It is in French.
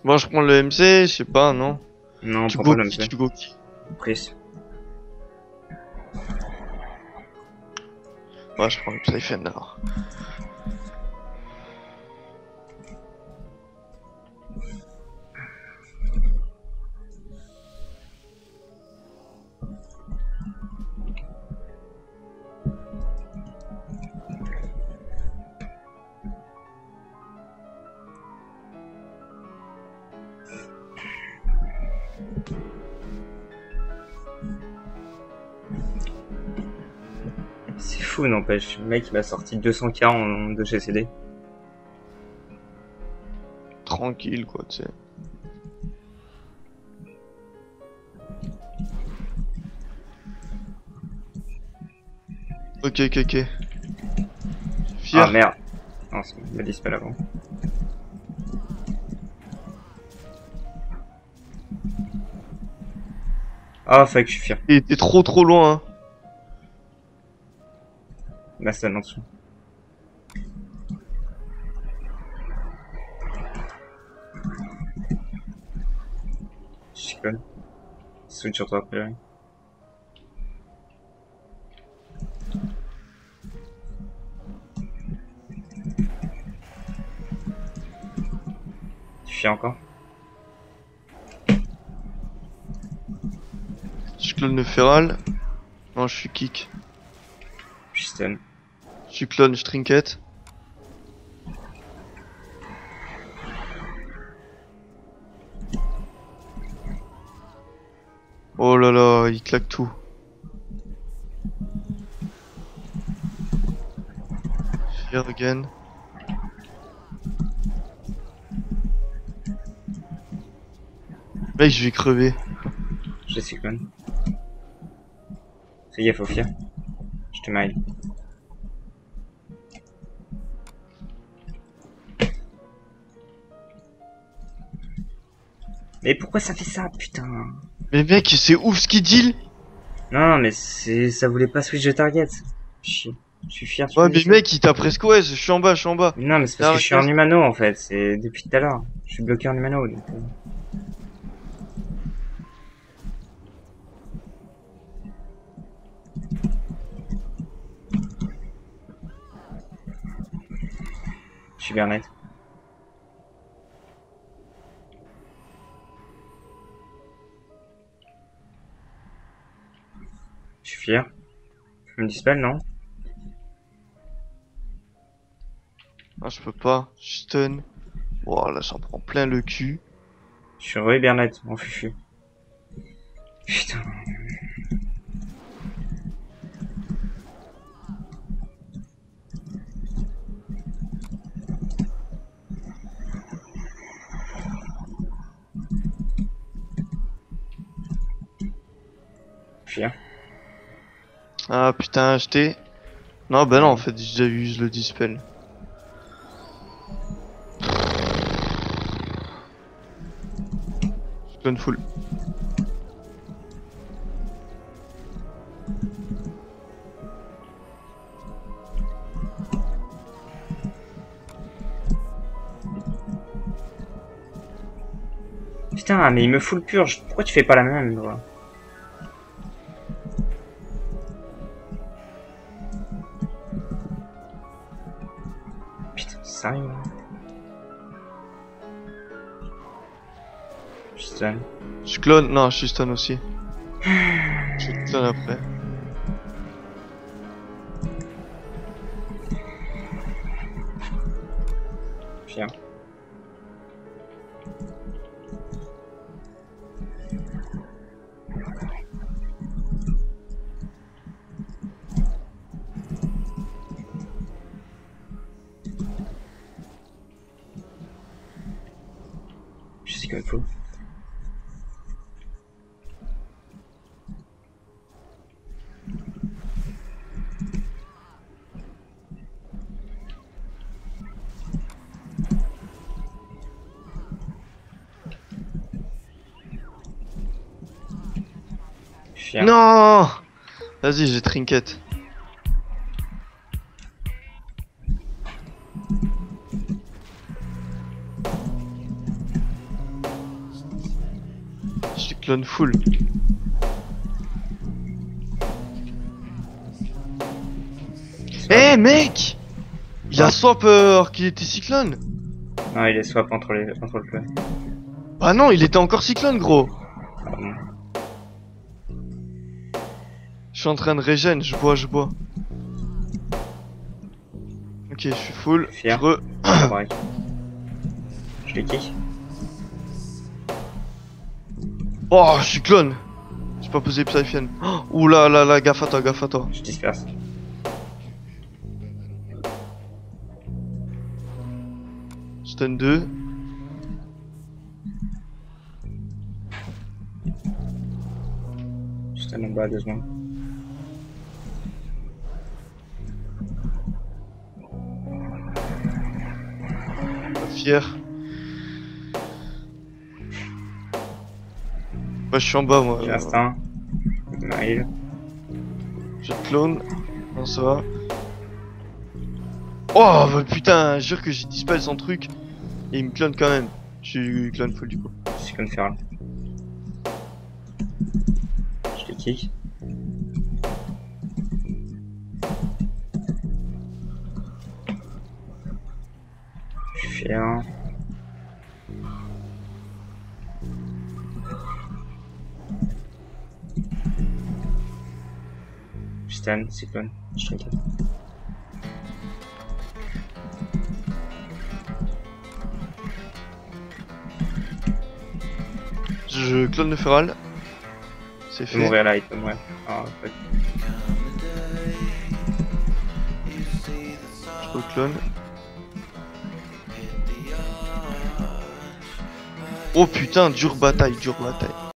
Moi je prends le MC, je sais pas, non. Non, on Tu prend go pas le qui, MC. tu go qui. Prise. Ouais, je prends le Playfend alors. C'est fou, n'empêche. Le mec, il m'a sorti 200K de GCD. Tranquille quoi, tu sais. Ok, ok, ok. Ah Fier. merde. Non, c'est me dispel avant. Ah, fallait que je suis fier. T'es trop loin, hein. Là, c'est en dessous. Chicken. Switch sur toi après. Tu fier encore? Je clone le feral. Non, je suis kick. Je suis stun. Je suis clone, je trinket. Oh là là, il claque tout. Fier again. Mec, je vais crever. Je cyclone. Fais gaffe au fier. Je te maille. Mais pourquoi ça fait ça, putain? Mais mec, c'est ouf ce qu'il deal. Non, mais ça voulait pas switch de target. Chier. Je suis fier sur Ouais, mais position. mec, il t'a presque ouais, je suis en bas, je suis en bas. Non, mais c'est parce que je suis en humano en fait. C'est depuis tout à l'heure. Je suis bloqué en humano. Donc, je suis bien net. Je suis fier. Tu peux me dispel, non? Ah, je peux pas. Je suis stun. Voilà, j'en prends plein le cul. Je suis re-Hibernate, mon fufu. Putain. Fier. Ah putain, acheté. Non, bah non, en fait, j'ai déjà eu le dispel. Je donne full. Putain, mais il me fout le purge. Pourquoi tu fais pas la même, toi? Putain, sérieux, hein. Je suis stun. Je clone. Non, je suis stun aussi. Je suis stun après. Fier. Je sais qu'il faut. Fier. Non. Vas-y, j'ai trinket. Clone full. Eh mec! Il a swap alors qu'il était cyclone. Non, il est swap entre le feu. Ah non, il était encore cyclone gros. Ah bon. Je suis en train de régène, je bois. Ok, je suis full. Fier. Re. Ah, break. Je l'ai kick. Oh, je suis clone. J'ai pas posé Psyfian. Oh, ouh là là là, gaffe à toi. Je disperse. Stun 2. Je t'en en bas 2 secondes. Pas fier. Bah, je suis en bas moi. J'ai instinct. Mail. Je te clone. Non, ça va. Oh bah putain, je jure que j'ai dispel son truc. Et il me clone quand même. Je suis clone full du coup. Je suis comme feral. Je l'ai kick. Je suis fier. Je stun, cyclone. Je t'inquiète. Je clone le feral. C'est Il peut fait. mourir là, il peut mourir. Ah, fuck. Je reclone. Oh putain, dure bataille.